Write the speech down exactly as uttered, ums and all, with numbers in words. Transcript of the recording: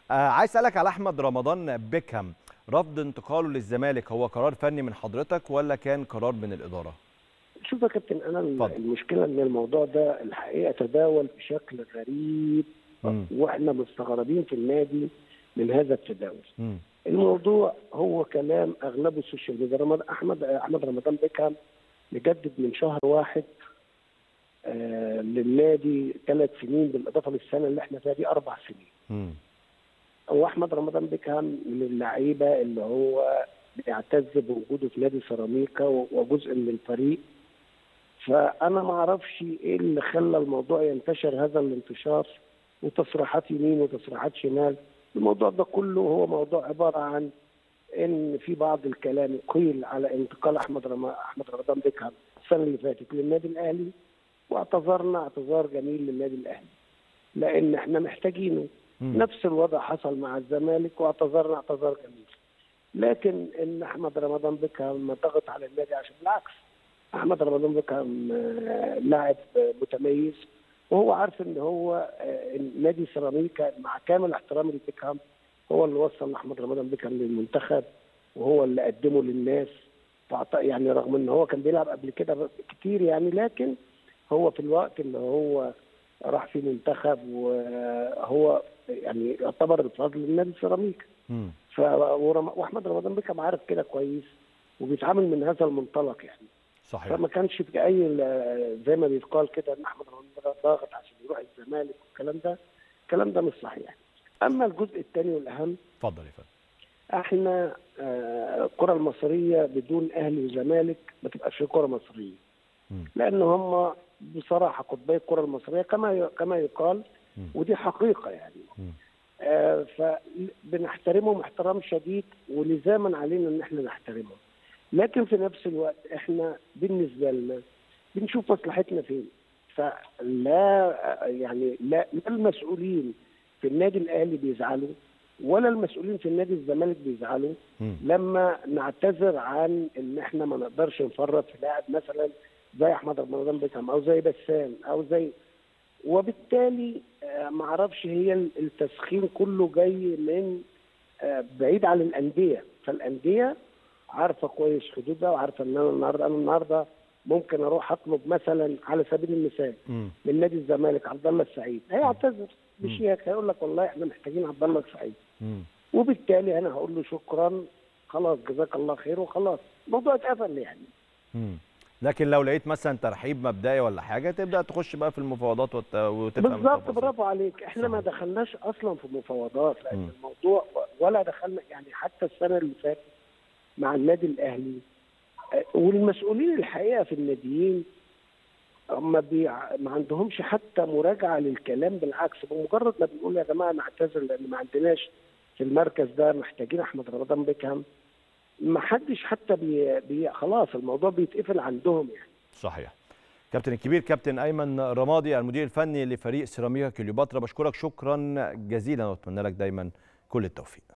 آه عايز اسالك على احمد رمضان بيكهام، رفض انتقاله للزمالك هو قرار فني من حضرتك ولا كان قرار من الاداره؟ شوف يا كابتن، انا اتفضل. المشكله ان الموضوع ده الحقيقه تداول بشكل غريب، مم. واحنا مستغربين في النادي من هذا التداول. مم. الموضوع هو كلام اغلبه السوشيال ميديا. رمضان احمد احمد رمضان بيكهام مجدد من شهر واحد آه للنادي ثلاث سنين، بالاضافه للسنه اللي احنا فيها دي اربع سنين. مم. هو احمد رمضان بيكهام من اللعيبه اللي هو بيعتز بوجوده في نادي سيراميكا وجزء من الفريق. فانا ما اعرفش ايه اللي خلى الموضوع ينتشر هذا الانتشار، وتصريحات يمين وتصريحات شمال. الموضوع ده كله هو موضوع عباره عن ان في بعض الكلام قيل على انتقال احمد رم... احمد رمضان بيكهام السنه اللي فاتت للنادي الاهلي، واعتذرنا اعتذار جميل للنادي الاهلي لان احنا محتاجينه. مم. نفس الوضع حصل مع الزمالك واعتذرنا اعتذار جميل. لكن ان احمد رمضان بيكهام ضغط على النادي، عشان بالعكس احمد رمضان بيكهام لاعب متميز، وهو عارف ان هو نادي سيراميكا مع كامل احترامي لبيكهام هو اللي وصل احمد رمضان بيكهام للمنتخب، وهو اللي قدمه للناس. يعني رغم ان هو كان بيلعب قبل كده كتير يعني، لكن هو في الوقت اللي هو راح فيه منتخب وهو يعني يعتبر الفضل للنادي سيراميكا. ف واحمد رمضان بيكهام عارف كده كويس وبيتعامل من هذا المنطلق يعني. صحيح. فما كانش في اي زي ما بيتقال كده ان احمد رمضان ضاغط عشان يروح الزمالك والكلام ده، الكلام ده مش صحيح. اما الجزء الثاني والاهم، اتفضل يا فندم. احنا الكره المصريه بدون اهلي وزمالك ما تبقاش كره مصريه. م. لان هم بصراحه قطبي الكره المصريه كما كما يقال، م. ودي حقيقه يعني. آه فبنحترمهم احترام شديد، ولزاما علينا ان احنا نحترمهم. لكن في نفس الوقت احنا بالنسبه لنا بنشوف مصلحتنا فين. فلا يعني لا المسؤولين في النادي الاهلي بيزعلوا، ولا المسؤولين في النادي الزمالك بيزعلوا م. لما نعتذر عن ان احنا ما نقدرش نفرط في لاعب مثلا زي احمد رمضان بيكهام او زي بسام او زي، وبالتالي ما اعرفش هي التسخين كله جاي من بعيد عن الانديه. فالانديه عارفه كويس حدودها، وعارفه ان انا النهارده انا النهارده ممكن اروح اطلب مثلا على سبيل المثال م. من نادي الزمالك عبد الله السعيد، هيعتذر بشياكه هيقول لك والله احنا محتاجين عبد الله السعيد، م. وبالتالي انا هقول له شكرا خلاص جزاك الله خير وخلاص الموضوع اتقفل يعني. م. لكن لو لقيت مثلا ترحيب مبدئي ولا حاجه تبدا تخش بقى في المفاوضات وتفهم بالظبط. برافو عليك. احنا صحيح. ما دخلناش اصلا في مفاوضات، لان م. الموضوع ولا دخلنا يعني حتى السنه اللي فاتت مع النادي الاهلي والمسؤولين الحقيقه في الناديين ما, بيع... ما عندهمش حتى مراجعه للكلام. بالعكس بمجرد ما بنقول يا جماعه نعتذر لان ما عندناش في المركز ده محتاجين احمد رمضان بيكهام، ما حدش حتى بي... بي... خلاص الموضوع بيتقفل عندهم يعني. صحيح. كابتن الكبير كابتن ايمن رمادي المدير الفني لفريق سيراميكا كليوباترا، بشكرك شكرا جزيلا واتمنى لك دايما كل التوفيق.